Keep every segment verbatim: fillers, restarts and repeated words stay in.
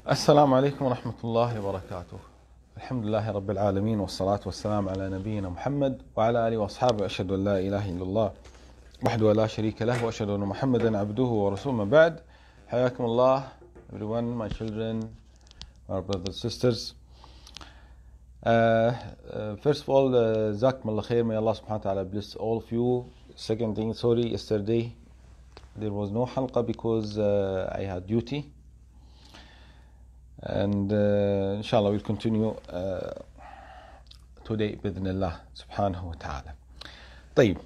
السلام عليكم ورحمة الله وبركاته. الحمد لله رب العالمين والصلاة والسلام على نبينا محمد وعلى آله وأصحابه. أشهد أن لا إله إلا الله وحده لا شريك له وأشهد أن محمدا عبده ورسوله. من بعد, حياكم الله everyone, my children, our brothers and sisters. Uh, uh, first of all, Jazakum Allah khair, may Allah subhanahu wa ta'ala bless all of you. Second thing, sorry, yesterday there was no halqa because uh, I had duty. And uh, inshallah we'll continue uh, today بإذن الله سبحانه وتعالى. طيب.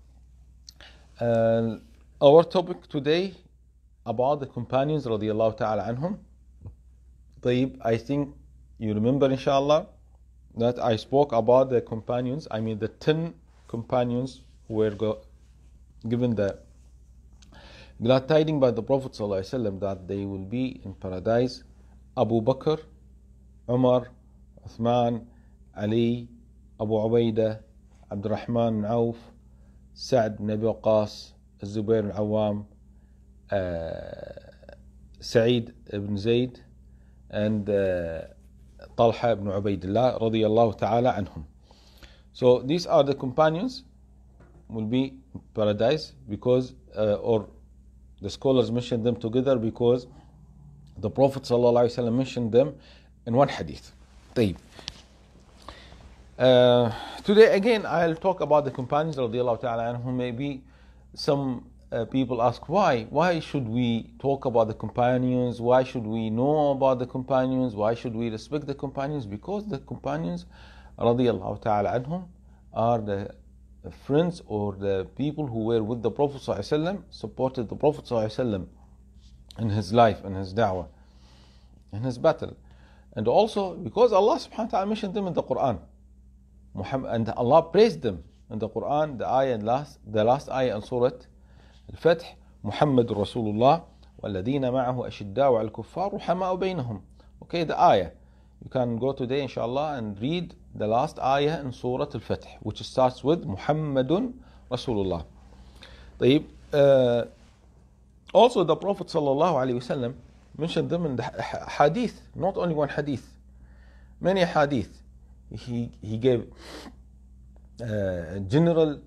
Uh, our topic today about the companions رضي الله تعالى عنهم. طيب, I think you remember inshallah that I spoke about the companions, I mean the ten companions who were go- given the glad tidings by the Prophet ﷺ that they will be in paradise. Abu Bakr, Umar, Uthman, Ali, Abu Ubaidah, Abdurrahman ibn Auf, Sa'd ibn Abi Waqqas, Zubair ibn Awam, uh, Sa'id ibn Zayd, and uh, Talha ibn Ubaidillah radiyallahu ta'ala anhum. So these are the companions will be in paradise because, uh, or the scholars mention them together because the Prophet ﷺ mentioned them in one hadith. Uh, today again I'll talk about the companions radiallahu ta'ala anhum. Maybe some uh, people ask why? Why should we talk about the companions? Why should we know about the companions? Why should we respect the companions? Because the companions radiallahu ta'ala anhum are the friends or the people who were with the Prophet ﷺ, supported the Prophet ﷺ in his life, in his da'wah, in his battle. And also because Allah subhanahu wa ta'ala mentioned them in the Quran. Muhammad, and Allah praised them in the Quran, the ayah last, the last ayah in Surah Al-Fath, Muhammad Rasulullah, وَالَّذِينَ مَعَهُ أَشِدَّاءُ عَلَى الْكُفَّارِ رُحَمَاءُ بَيْنَهُم. Okay, the ayah. You can go today inshallah and read the last ayah in Surah Al-Fath, which starts with Muhammadun Rasulullah. طيب, uh, Also, the Prophet ﷺ mentioned them in the hadith, not only one hadith, many hadith. He he gave uh, general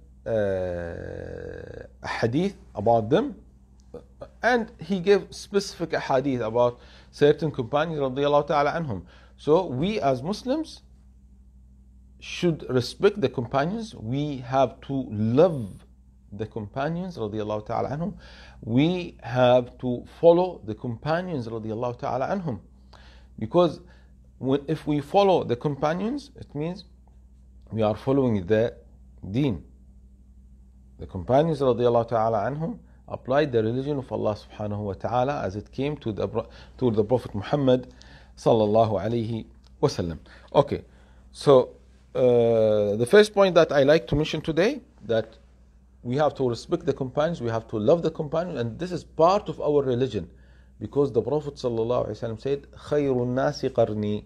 uh, hadith about them, and he gave specific hadith about certain companions radiallahu ta'ala anhum. So we as Muslims should respect the companions. We have to love the companions radiallahu ta'ala anhum. We have to follow the companions radiallahu ta'ala anhum, because when, if we follow the companions, it means we are following the deen. The companions radiallahu ta'ala anhum applied the religion of Allah subhanahu wa ta'ala as it came to the to the Prophet Muhammad sallallahu alayhi wasallam. Okay, so uh, the first point that I like to mention today, that we have to respect the companions, we have to love the companions, and this is part of our religion, because the Prophet ﷺ said, خَيْرُ النَّاسِ قَرْنِي.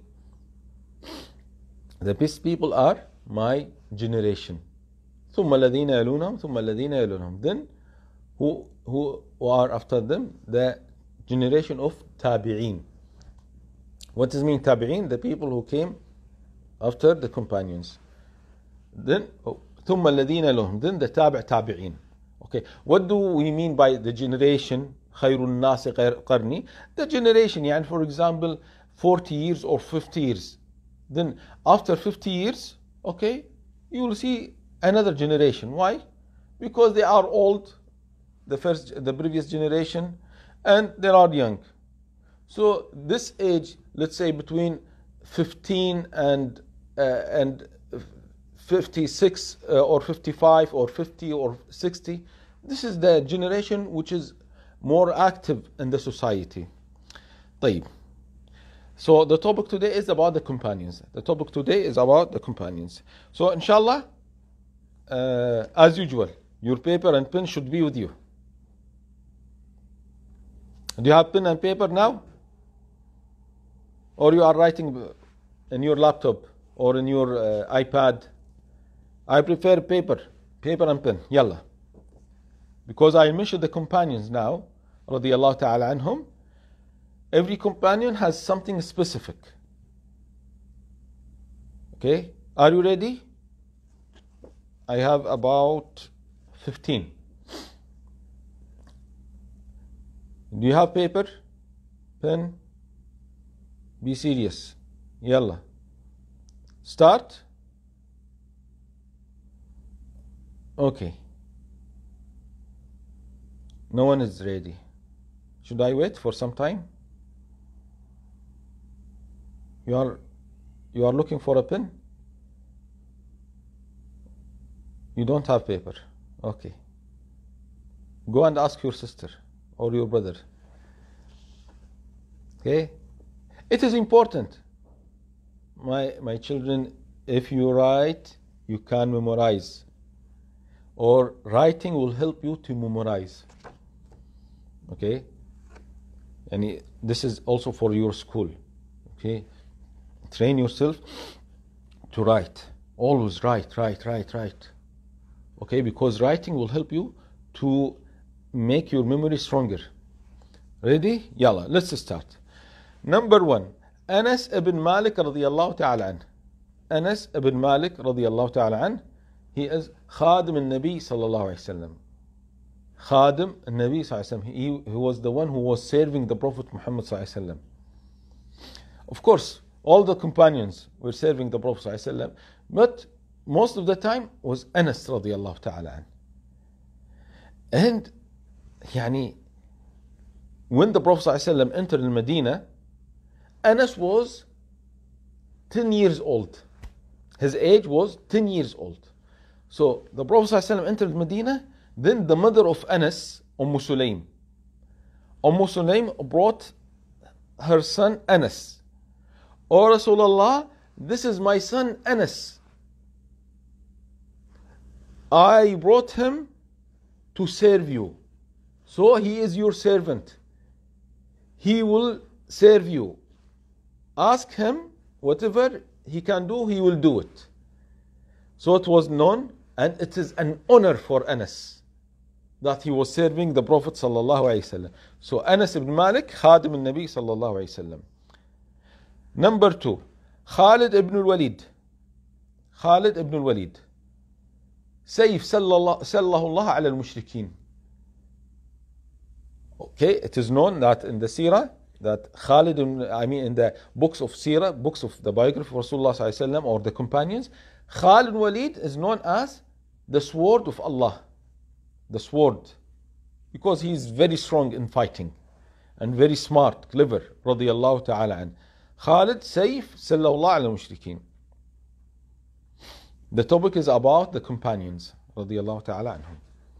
The best people are my generation. ثُمَّ الَّذِينَ يَلُونَهُمْ ثُمَّ الَّذِينَ يَلُونَهُمْ. Then, who, who are after them? The generation of tabi'een. What does it mean tabi'een? The people who came after the companions. Then, oh, ثم الذين لهم, then the tabi' tabi'in. Okay, what do we mean by the generation خير الناس قرني? The generation, يعني for example forty years or fifty years. Then after fifty years, okay, you will see another generation. Why? Because they are old, the first, the previous generation, and they are young. So this age, let's say between fifteen and uh, and fifty-six uh, or fifty-five or fifty or sixty, this is the generation which is more active in the society. طيب. So the topic today is about the companions. The topic today is about the companions. So inshallah, uh, as usual, your paper and pen should be with you. Do you have pen and paper now? Or you are writing in your laptop or in your uh, iPad? I prefer paper, paper and pen. Yalla. Because I mentioned the companions now, radiallahu ta'ala anhum. Every companion has something specific. Okay, are you ready? I have about fifteen. Do you have paper? Pen? Be serious. Yalla. Start. Okay. No one is ready. Should I wait for some time? You are you are looking for a pen? You don't have paper. Okay. Go and ask your sister or your brother. Okay? It is important. My my children, if you write, you can memorize. Or writing will help you to memorize. Okay? And this is also for your school. Okay? Train yourself to write. Always write, write, write, write. Okay? Because writing will help you to make your memory stronger. Ready? Yalla, let's start. Number one, Anas ibn Malik radiyallahu ta'ala an. Anas ibn Malik radiyallahu ta'ala an. He is Khadim al-Nabi sallallahu alayhi wa sallam. Khadim al-Nabi sallallahu alayhi wa sallam. He, he was the one who was serving the Prophet Muhammad sallallahu alayhi wa sallam. Of course, all the companions were serving the Prophet sallallahu alayhi wa sallam, but most of the time was Anas radiyallahu ta'ala an. And يعني, when the Prophet sallallahu alayhi wa sallam entered Medina, Anas was ten years old. His age was ten years old. So the Prophet ﷺ entered Medina, then the mother of Anas, Umm Sulaym. Umm Sulaym brought her son Anas. O Rasulullah, this is my son Anas. I brought him to serve you. So he is your servant. He will serve you. Ask him whatever he can do, he will do it. So it was known, and it is an honor for Anas that he was serving the Prophet sallallahu alaihi wasallam. So Anas ibn Malik, Khadim al-Nabi sallallahu alaihi wasallam. Number two, Khalid ibn al-Walid. Khalid ibn al-Walid. Sayf sallallahu Allah ala al-mushrikeen. Okay, it is known that in the Seerah, that Khalid, I mean in the books of Seerah, books of the biography of Rasulullah sallallahu alaihi wasallam or the companions, Khalid ibn Walid is known as the sword of Allah. The sword. Because he is very strong in fighting. And very smart, clever. Radiyallahu ta'ala an. Khalid Sayf sallallahu ala mushrikeen. The topic is about the companions. Radiyallahu ta'ala anhum.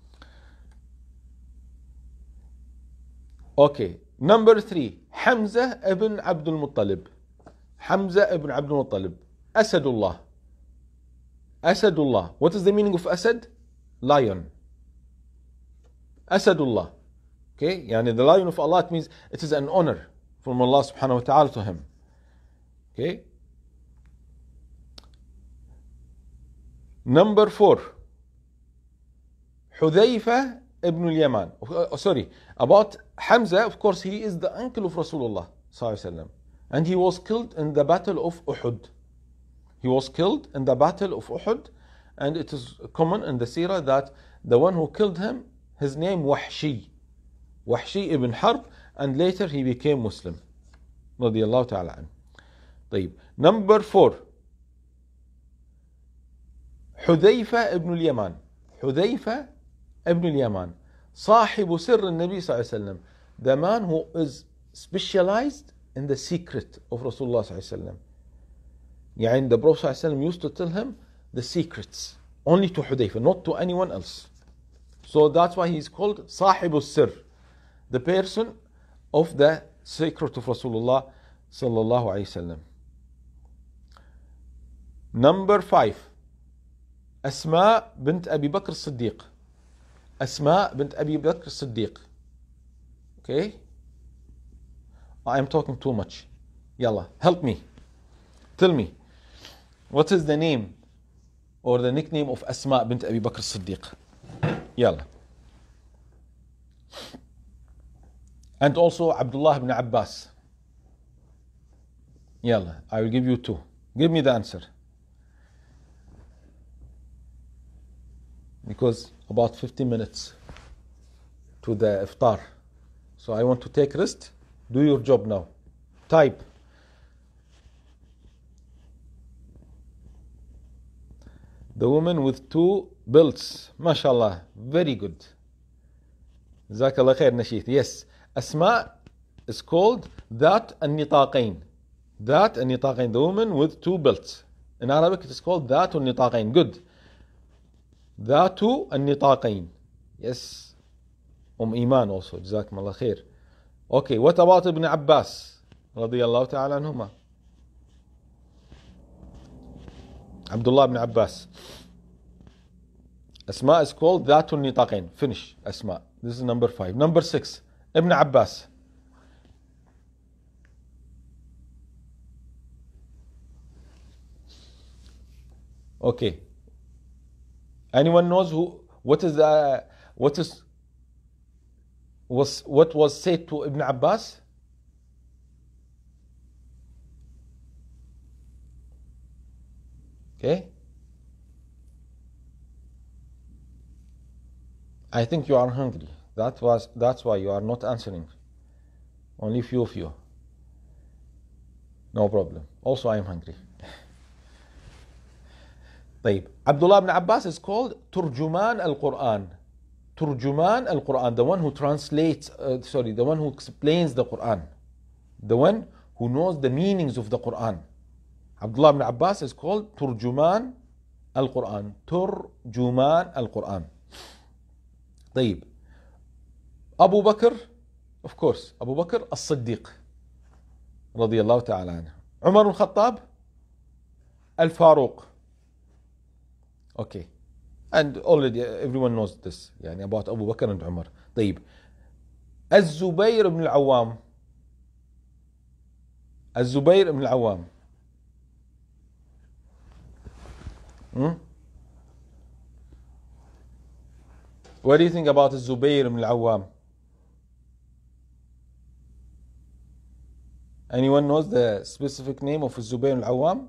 Okay. Number three. Hamza ibn Abdul Muttalib. Hamza ibn Abdul Muttalib. Asadullah. Asadullah. What is the meaning of Asad? Lion. Asadullah. Okay? Yani the lion of Allah, it means it is an honor from Allah subhanahu wa ta'ala to him. Okay? Number four. Hudhayfa ibn al-Yaman. Oh, sorry. About Hamza, of course, he is the uncle of Rasulullah sallallahu alaihi wasallam. And he was killed in the battle of Uhud. He was killed in the battle of Uhud, and it is common in the Seerah that the one who killed him, his name Wahshi. Wahshi ibn Harb, and later he became Muslim. Radiyallahu ta'ala an. طيب. Number four. Hudhayfa ibn al-Yaman. Hudhayfa ibn al-Yaman. صاحب سر النبي صلى الله عليه وسلم. The man who is specialized in the secret of Rasulullah صلى الله عليه وسلم. يعني the Prophet ﷺ used to tell him the secrets only to Hudayfa, not to anyone else. So that's why he's called Sahib al-Sir, the person of the secret of Rasulullah sallallahu alaihi wasallam. Number five, Asma bint Abi Bakr as-Siddiq. Asma bint Abi Bakr as-Siddiq. Okay? I am talking too much. Yalla, help me. Tell me. What is the name or the nickname of Asma bint Abi Bakr as-Siddiq? Yalla. And also Abdullah ibn Abbas. Yalla, I will give you two. Give me the answer. Because about fifteen minutes to the iftar. So I want to take rest. Do your job now. Type. The woman with two belts. MashaAllah. Very good. Jazakallah khair, Nasheed. Yes. Asma is called That al-Nitaqain. That al-Nitaqain. The woman with two belts. In Arabic it is called That al-Nitaqain. Good. That al-Nitaqain. Yes. Um Iman also. Jazakumullah khair. Okay. What about Ibn Abbas? Radiyallahu ta'ala anhuma. Abdullah ibn Abbas. Asma is called Dhatul Nitaqain. Finish. Asma. This is number five. Number six. Ibn Abbas. Okay. Anyone knows who? What is the? What is? Was what was said to Ibn Abbas? Okay. I think you are hungry. That was that's why you are not answering. Only few of you. No problem. Also I am hungry. طيب. Abdullah ibn Abbas is called Turjuman al-Quran. Turjuman al-Quran, the one who translates, uh, sorry, the one who explains the Quran. The one who knows the meanings of the Quran. Abdullah ibn Abbas is called Turjuman al-Quran. Turjuman al-Quran. طيب. Abu Bakr, of course, Abu Bakr as-Siddiq. رضي الله تعالى عنه. Umar al-Khattab, al-Faruq. Okay. And already everyone knows this. يعني about Abu Bakr and Umar. طيب. الزبير ibn al-Awwam. الزبير ibn al-Awwam. Hmm? What do you think about الزبير ibn al-Awwam? Anyone knows the specific name of الزبير ibn al-Awwam?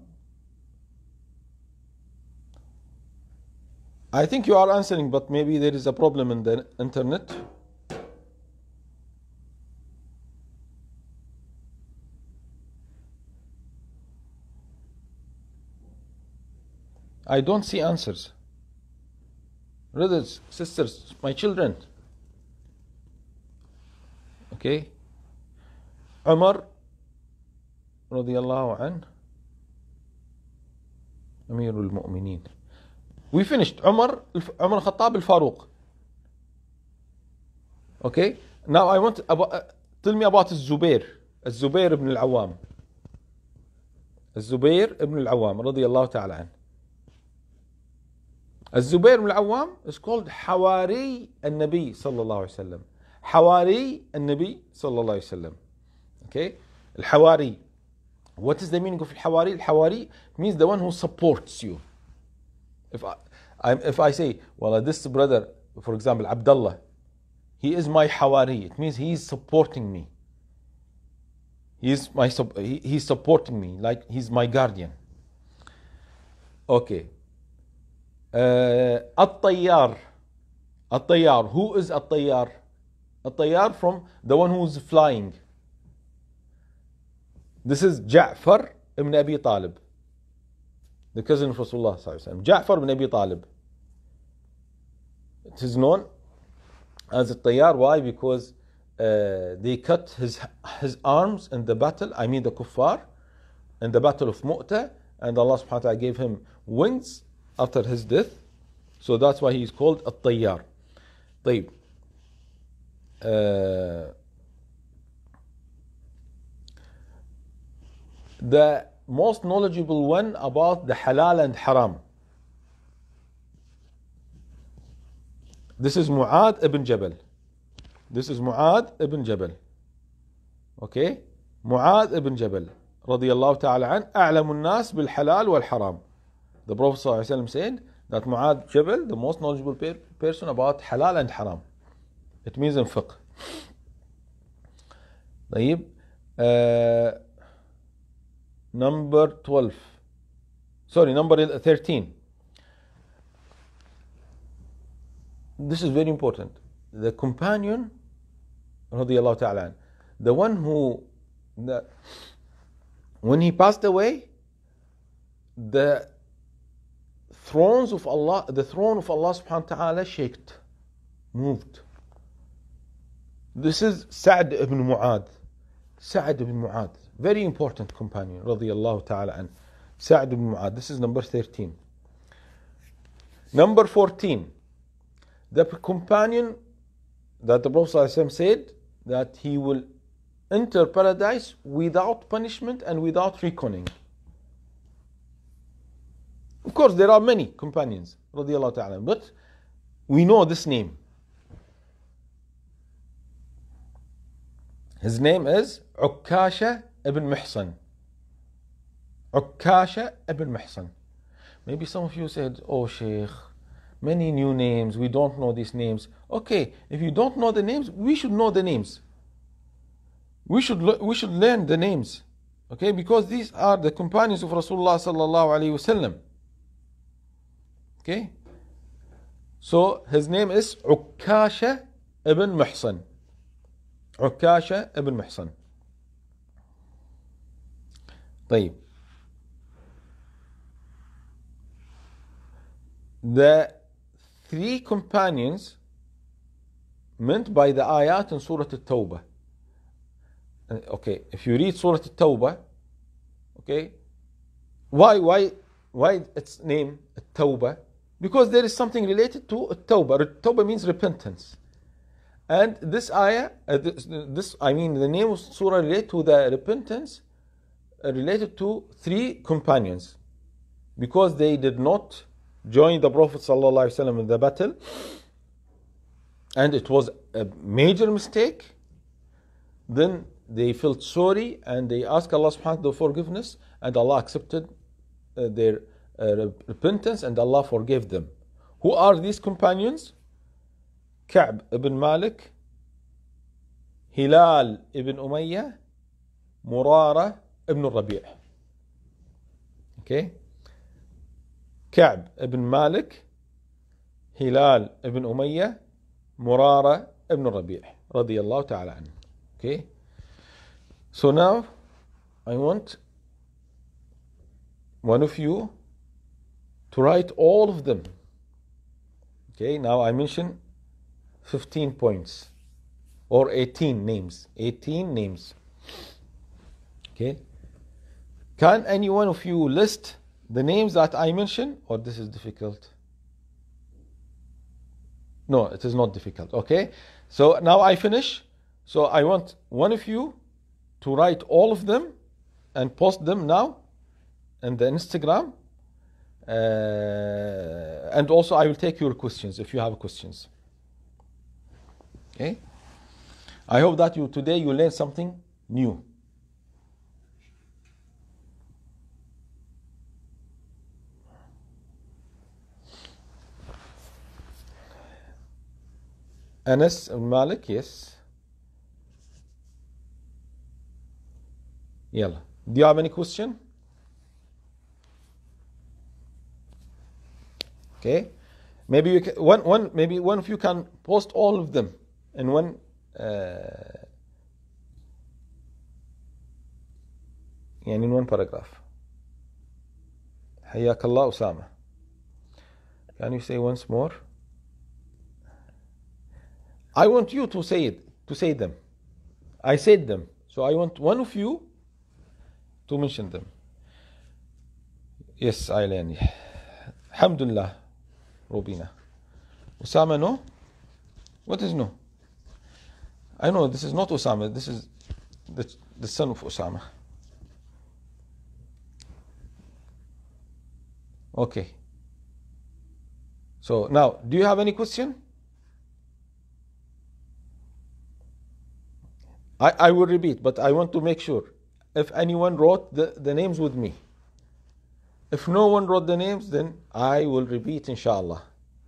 I think you are answering, but maybe there is a problem in the internet. I don't see answers. Brothers, sisters, my children. Okay. Umar radiyallahu an Amirul Mu'mineen. We finished. Umar, Umar Khattab al-Faruq. Okay. Now I want, about, uh, tell me about الزبير. الزبير ibn al-Awwam. الزبير ibn al-Awwam radiyallahu ta'ala an. الزبير ibn al-Awwam is called Hawari al-Nabi sallallahu alayhi wa sallam. Hawari al-Nabi sallallahu alayhi wa sallam. Okay. Al-Hawari. What is the meaning of al-Hawari? Al-Hawari means the one who supports you. If I, I, if I say, well, this brother, for example, Abdullah, he is my Hawari. It means he is supporting me. He is my, he, he's supporting me, like he's my guardian. Okay. Uh, At-Tayyar. At-Tayyar. Who is At-Tayyar? At-Tayyar from the one who is flying. This is Ja'far ibn Abi Talib, the cousin of Rasulullah sallallahu alaihi wasallam. Ja'far ibn Abi Talib. It is known as At-Tayyar. Why? Because uh, they cut his his arms in the battle. I mean the kuffar, in the battle of Mu'tah, and Allah subhanahu wa ta'ala gave him wings after his death. So that's why he is called At-Tayyar. طيب. Uh, the most knowledgeable one about the halal and haram. This is Mu'adh ibn Jabal. This is Mu'adh ibn Jabal. Okay? Mu'adh ibn Jabal. رضي الله تعالى عنه. أعلم الناس بالحلال والحرام. The Prophet صلى الله عليه وسلم said that Mu'adh Jabal, the most knowledgeable per- person about halal and haram. It means in fiqh. طيب. Uh, number twelve. Sorry, number thirteen. This is very important. The companion, radiallahu ta'ala, the one who, the, when he passed away, the thrones of Allah, the throne of Allah subhanahu wa ta'ala shaked, moved. This is Sa'd ibn Mu'adh. Sa'd ibn Mu'adh, very important companion, radiallahu ta'ala an. Sa'd ibn Mu'adh, this is number thirteen. Number fourteen, the companion that the Prophet ﷺ said that he will enter paradise without punishment and without reckoning. Of course, there are many companions, radiallahu ta'ala, but we know this name. His name is Ukkasha ibn Mihsan. Ukkasha ibn Mihsan. Maybe some of you said, oh Shaykh, many new names, we don't know these names. Okay, if you don't know the names, we should know the names. We should we should learn the names. Okay, because these are the companions of Rasulullah sallallahu alaihi wasallam. Okay, so his name is Ukkasha ibn Mihsan. Ukkasha ibn Mihsan. طيب. The three companions meant by the ayat in Surah At-Tawbah. Okay, if you read Surah At-Tawbah, okay, why why why its name At-Tawbah? Because there is something related to At-Tawbah. At-Tawbah means repentance. And this ayah, uh, this, this, I mean, the name of surah related to the repentance, uh, related to three companions, because they did not join the Prophet ﷺ in the battle, and it was a major mistake. Then they felt sorry and they asked Allah subhanahu wa ta'ala for forgiveness, and Allah accepted uh, their uh, repentance, and Allah forgave them. Who are these companions? Ka'b ibn Malik, Hilal ibn Umayyah, Murara ibn Rabi'. Okay? Ka'b ibn Malik, Hilal ibn Umayyah, Murara ibn Rabi'. Radiyallahu ta'ala anhu. Okay? So now, I want one of you to write all of them. Okay, now I mention fifteen points or eighteen names. eighteen names. Okay. Can any one of you list the names that I mentioned, or this is difficult? No, it is not difficult. Okay. So now I finish. So I want one of you to write all of them and post them now in the Instagram. Uh, and also I will take your questions if you have questions. Okay. I hope that you today you learn something new. Anas ibn Malik, yes. Yalla. Do you have any question? Okay. Maybe you can, one one maybe one of you can post all of them in one uh, in one paragraph. حياك الله أسامة. Can you say once more? I want you to say it, to say them. I said them. So I want one of you to mention them. Yes, Ailani. Alhamdulillah, Robina. Osama, no? What is no? I know this is not Osama. This is the, the son of Osama. Okay. So now, do you have any question? I, I will repeat, but I want to make sure. If anyone wrote the, the names with me. If no one wrote the names, then I will repeat, inshallah.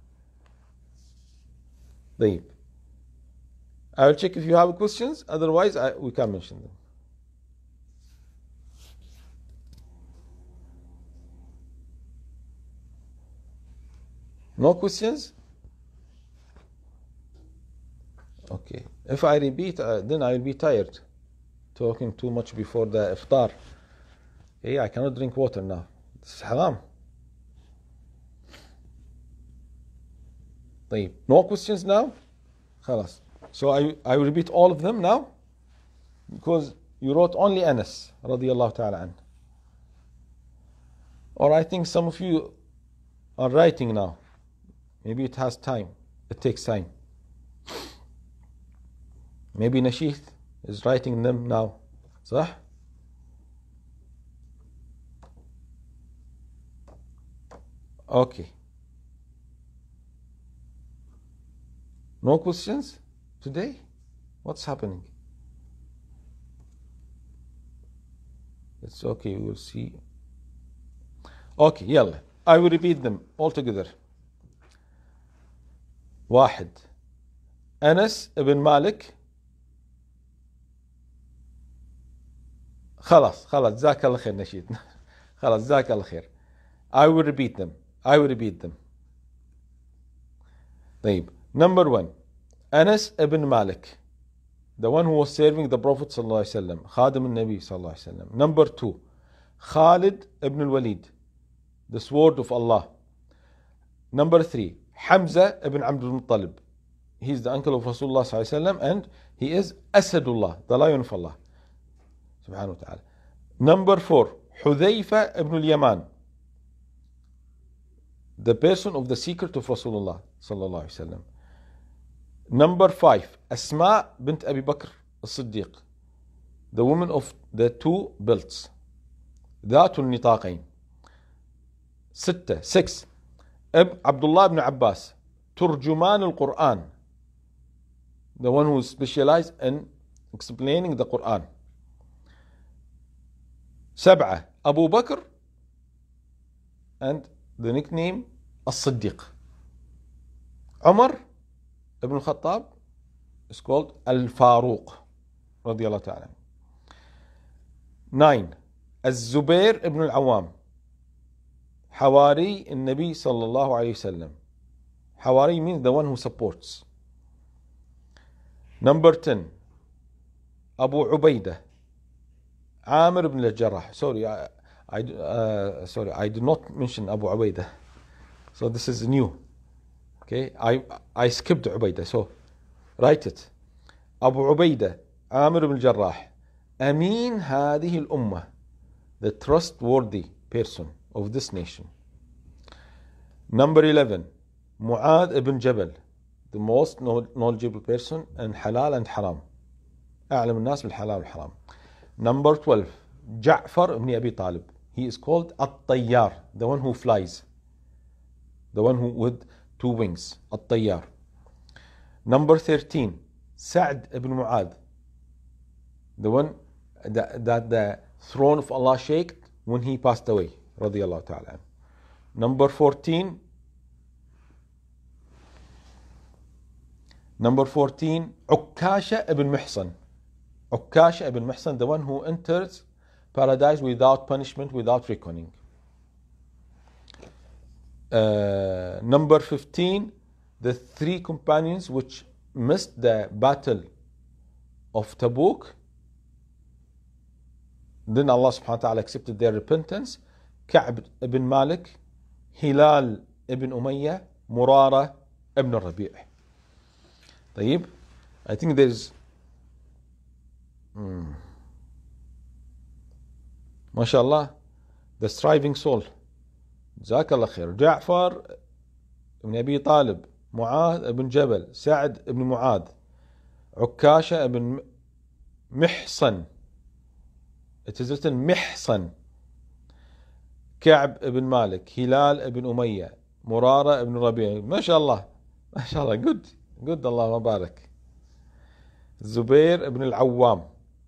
طيب. I will check if you have questions. Otherwise, I, we can mention them. No questions? Okay. If I repeat, uh, then I will be tired. Talking too much before the iftar. Hey, I cannot drink water now. It's haram. طيب. No questions now? خلاص. So I, I will repeat all of them now. Because you wrote only Anas radiyallahu ta'ala an. Or I think some of you are writing now. Maybe it has time. It takes time. Maybe Nasheed is writing them now. صح? Okay. No questions today? What's happening? It's okay, we will see. Okay, يلا. I will repeat them all together. واحد. أنس ابن مالك. خلاص خلاص جزاك الله خير نشيد. خلاص جزاك الله خير. I will repeat them. I will repeat them. طيب. Number one. Anas ibn Malik. The one who was serving the Prophet صلى الله عليه وسلم. خادم النبي صلى الله عليه وسلم. Number two. Khalid ibn al-Walid. The sword of Allah. Number three. Hamza ibn Abd al-Muttalib. He is the uncle of Rasulullah صلى الله عليه وسلم and he is Asadullah, the lion of Allah. Subhanahu wa ta'ala. Number four. Hudhayfa ibn al-Yaman. The person of the secret of Rasulullah sallallahu alaihi wasallam. Number five, Asma bint Abi Bakr as-Siddiq, the woman of the two belts, ذات النطاقين. ستة, six, Abdullah ibn Abbas, ترجمان القرآن, the one who specialized in explaining the Quran. سبعة, Abu Bakr, and the nickname As-Siddiq. Umar ibn Khattab is called Al-Faruq radiyallahu ta'ala. Nine. Az-Zubair ibn al-Awwam. Hawari in Nabi sallallahu alayhi wasallam. Hawari means the one who supports. Number ten. Abu Ubaidah. Amir ibn al-Jarrah. Sorry, I, I, uh, sorry, I did not mention Abu Ubaidah. So this is new. Okay, I, I skipped Ubaidah, so write it. Abu Ubaidah, Amir ibn al-Jarrah, Amin هذه الأمة, the trustworthy person of this nation. Number eleven, Mu'adh ibn Jabal, the most knowledgeable person in halal and haram. أعلم الناس بالحلال والحرام. Number twelve, Ja'far ibn Abi Talib. He is called At-Tayyar, the one who flies, the one who with two wings, At-Tayyar. Number thirteen, Sa'd ibn Mu'adh, the one that, that the throne of Allah shook when he passed away, radiyallahu ta'ala. Number fourteen, number fourteen, Ukkasha ibn Mihsan. Ukkasha ibn Mihsan, the one who enters paradise without punishment, without reckoning. Uh, number fifteen, the three companions which missed the battle of Tabuk. Then Allah subhanahu wa ta'ala accepted their repentance. Ka'b ibn Malik, Hilal ibn Umayyah, Murara ibn Rabi'. طيب, I think there's hmm, MashaAllah, the striving soul. جزاك الله خير. جعفر ابن أبي طالب, معاذ ابن جبل, سعد ابن معاذ, عكاشة ابن محصن. It is written محصن. كعب ابن مالك, هلال ابن أمية, مرارة ابن ربيع. ما شاء الله, ما شاء الله, good, good, الله مبارك. زبير ابن العوام,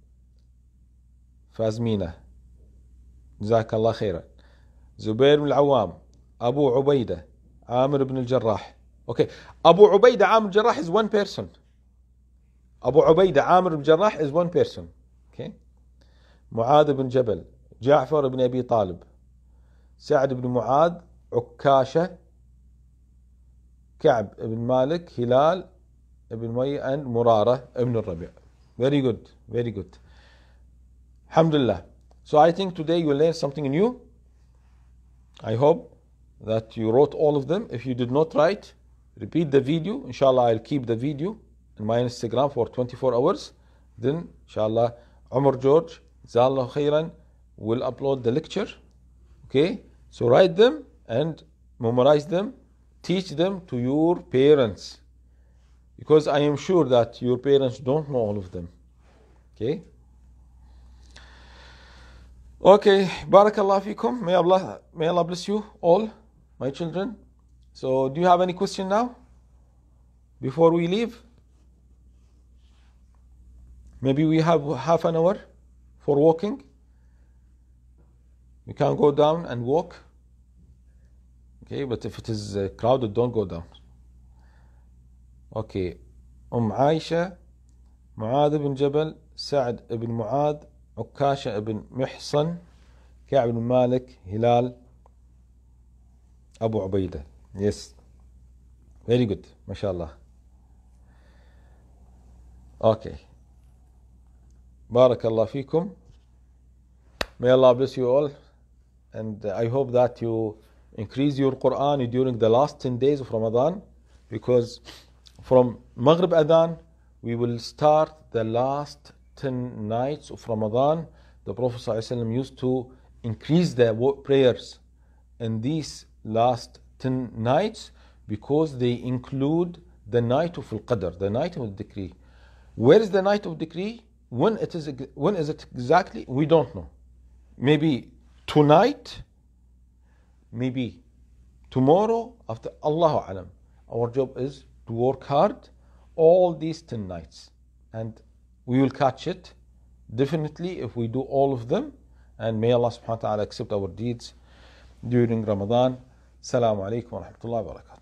فازمينة. جزاك الله خيرا. زبير بن العوام, Abu Ubaidah, Amir ibn al-Jarrah. Okay, Abu Ubaidah, Amir al-Jarrah is one person. Abu Ubaidah, Amir al-Jarrah is one person. Okay. Mu'adh ibn Jabal, Ja'far ibn Abi Talib, Sa'd ibn Mu'adh, Ukkasha, Ka'b ibn Malik, Hilal ibn Umayya, and Murara ibn al-Rabi'. Very good, very good. Alhamdulillah. So I think today you learned something new. I hope that you wrote all of them. If you did not write, repeat the video. Inshallah, I'll keep the video in my Instagram for twenty-four hours. Then, inshallah, Umar George, Jazakallah Khairan, will upload the lecture. Okay? So write them and memorize them. Teach them to your parents. Because I am sure that your parents don't know all of them. Okay? Okay, Barakallah fikum. May Allah, may Allah bless you all, my children. So, do you have any question now? Before we leave? Maybe we have half an hour for walking. We can go down and walk. Okay, but if it is uh, crowded, don't go down. Okay. Umm Aisha, Mu'adh ibn Jabal, Sa'd ibn Mu'adh, Ukasha ibn Mihsan, Ka'b ibn Malik, Hilal, Abu Ubaidah. Yes. Very good. MashaAllah. Okay. Barakallah fikum. May Allah bless you all. And I hope that you increase your Quran during the last ten days of Ramadan, because from Maghrib Adhan we will start the last ten nights of Ramadan. The Prophet ﷺ used to increase the prayers in these last ten nights because they include the night of Al-Qadr, the night of the decree. Where is the night of decree? When it is, when is it exactly? We don't know. Maybe tonight, maybe tomorrow, after Allahu Alam. Our job is to work hard all these ten nights, and we will catch it definitely if we do all of them. And may Allah subhanahu wa ta'ala accept our deeds during Ramadan. Assalamu alaikum wa rahmatullahi wa barakatuh.